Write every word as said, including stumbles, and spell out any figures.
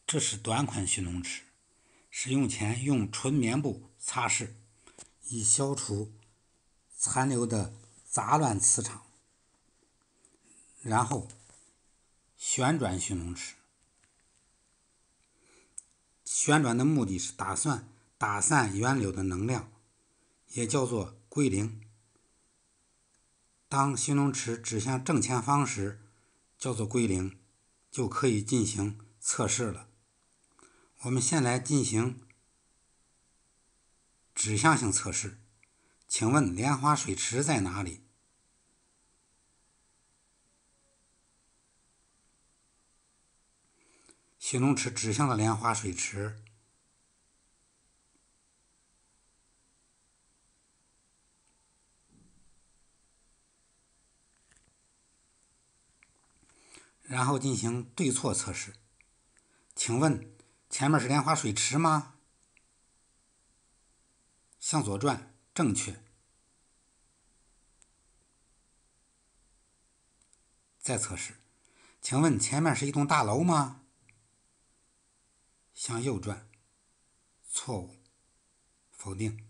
这是短款蓄脓池，使用前用纯棉布擦拭，以消除残留的杂乱磁场。然后旋转蓄脓池，旋转的目的是打算打散原瘤的能量，也叫做归零。当蓄脓池指向正前方时，叫做归零，就可以进行测试了。我们先来进行指向性测试。请问莲花水池在哪里？蓄脓池指向了莲花水池，然后进行对错测试。请问前面是莲花水池吗？向左转，正确。再测试。请问前面是一栋大楼吗？向右转，错误，否定。